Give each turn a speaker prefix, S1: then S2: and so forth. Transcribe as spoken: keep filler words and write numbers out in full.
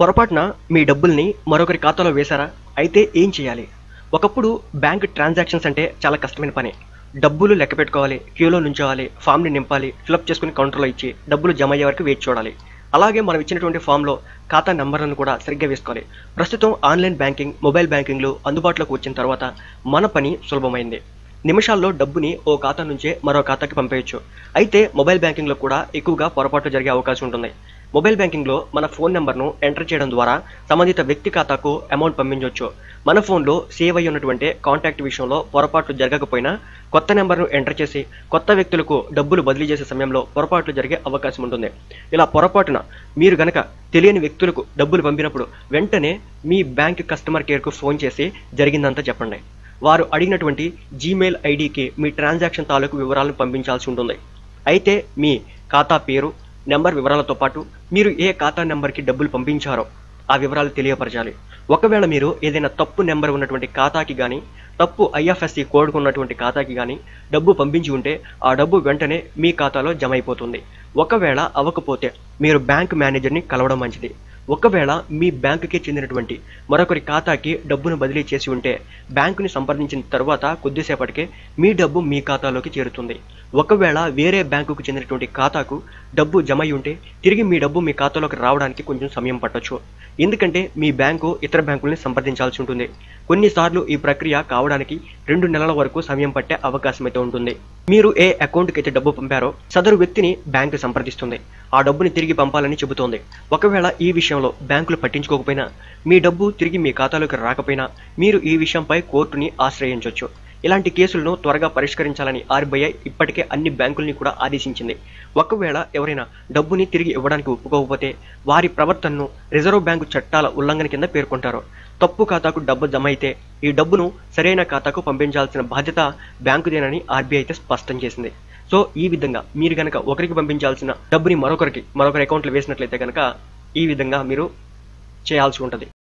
S1: పొరపాటున మీ డబ్బుల్ని మరొకరి ఖాతాలో వేశారా? అయితే ఏం చేయాలి? ఒకప్పుడు బ్యాంక్ ట్రాన్సాక్షన్స్ అంటే చాలా కష్టమైన పని. డబ్బులు లెక్క పెట్టుకోవాలి, క్యూలో నుంచోవాలి, ఫామ్ని నింపాలి, ఫిలప్ చేసుకుని కౌంటర్లో ఇచ్చి డబ్బులు జమ అయ్యే వరకు వేచి చూడాలి. అలాగే మనం ఇచ్చినటువంటి ఫామ్లో ఖాతా నెంబర్లను కూడా సరిగ్గా వేసుకోవాలి. ప్రస్తుతం ఆన్లైన్ బ్యాంకింగ్, మొబైల్ బ్యాంకింగ్లు అందుబాటులోకి వచ్చిన తర్వాత మన పని సులభమైంది. నిమిషాల్లో డబ్బుని ఓ ఖాతా నుంచే మరో ఖాతాకి పంపేయచ్చు. అయితే మొబైల్ బ్యాంకింగ్లో కూడా ఎక్కువగా పొరపాట్లు జరిగే అవకాశం ఉంటుంది. మొబైల్ బ్యాంకింగ్లో మన ఫోన్ నెంబర్ను ఎంటర్ చేయడం ద్వారా సంబంధిత వ్యక్తి ఖాతాకు అమౌంట్ పంపించవచ్చు. మన ఫోన్లో సేవ్ అయి ఉన్నటువంటి కాంటాక్ట్ విషయంలో పొరపాట్లు జరగకపోయినా కొత్త నెంబర్ను ఎంటర్ చేసి కొత్త వ్యక్తులకు డబ్బులు బదిలీ చేసే సమయంలో పొరపాట్లు జరిగే అవకాశం ఉంటుంది. ఇలా పొరపాటున మీరు గనక తెలియని వ్యక్తులకు డబ్బులు పంపినప్పుడు వెంటనే మీ బ్యాంక్ కస్టమర్ కేర్కు ఫోన్ చేసి జరిగిందంతా చెప్పండి. వారు అడిగినటువంటి జీమెయిల్ ఐడికి మీ ట్రాన్సాక్షన్ తాలూకు వివరాలను పంపించాల్సి ఉంటుంది. అయితే మీ ఖాతా పేరు, నెంబర్ వివరాలతో పాటు మీరు ఏ ఖాతా నెంబర్కి డబ్బులు పంపించారో ఆ వివరాలు తెలియపరచాలి. ఒకవేళ మీరు ఏదైనా తప్పు నెంబర్ ఉన్నటువంటి ఖాతాకి కానీ, తప్పు ఐఎఫ్ఎస్సి కోడ్ ఉన్నటువంటి ఖాతాకి కానీ డబ్బు పంపించి ఉంటే ఆ డబ్బు వెంటనే మీ ఖాతాలో జమ అయిపోతుంది. ఒకవేళ అవ్వకపోతే మీరు బ్యాంక్ మేనేజర్ని కలవడం మంచిది. ఒకవేళ మీ బ్యాంకుకి చెందినటువంటి మరొకరి ఖాతాకి డబ్బును బదిలీ చేసి ఉంటే బ్యాంకుని సంప్రదించిన తర్వాత కొద్దిసేపటికే మీ డబ్బు మీ ఖాతాలోకి చేరుతుంది. ఒకవేళ వేరే బ్యాంకుకు చెందినటువంటి ఖాతాకు డబ్బు జమ అయి ఉంటే తిరిగి మీ డబ్బు మీ ఖాతాలోకి రావడానికి కొంచెం సమయం పట్టొచ్చు. ఎందుకంటే మీ బ్యాంకు ఇతర బ్యాంకుల్ని సంప్రదించాల్సి ఉంటుంది. కొన్నిసార్లు ఈ ప్రక్రియ కావడానికి రెండు నెలల వరకు సమయం పట్టే అవకాశం అయితే ఉంటుంది. మీరు ఏ అకౌంట్కి అయితే డబ్బు పంపారో సదరు వ్యక్తిని బ్యాంకు సంప్రదిస్తుంది. ఆ డబ్బుని తిరిగి పంపాలని చెబుతోంది. ఒకవేళ ఈ విషయంలో బ్యాంకులు పట్టించుకోకపోయినా, మీ డబ్బు తిరిగి మీ ఖాతాలోకి రాకపోయినా మీరు ఈ విషయంపై కోర్టుని ఆశ్రయించవచ్చు. ఇలాంటి కేసులను త్వరగా పరిష్కరించాలని ఆర్బీఐ ఇప్పటికే అన్ని బ్యాంకుల్ని కూడా ఆదేశించింది. ఒకవేళ ఎవరైనా డబ్బుని తిరిగి ఇవ్వడానికి ఒప్పుకోకపోతే వారి ప్రవర్తనను రిజర్వ్ బ్యాంకు చట్టాల ఉల్లంఘన కింద పేర్కొంటారు. తప్పు ఖాతాకు డబ్బు జమ అయితే ఈ డబ్బును సరైన ఖాతాకు పంపించాల్సిన బాధ్యత బ్యాంకుదేనని ఆర్బీఐ అయితే స్పష్టం చేసింది. సో ఈ విధంగా మీరు కనుక ఒకరికి పంపించాల్సిన డబ్బుని మరొకరికి మరొకరి అకౌంట్లో వేసినట్లయితే కనుక ఈ విధంగా మీరు చేయాల్సి ఉంటుంది.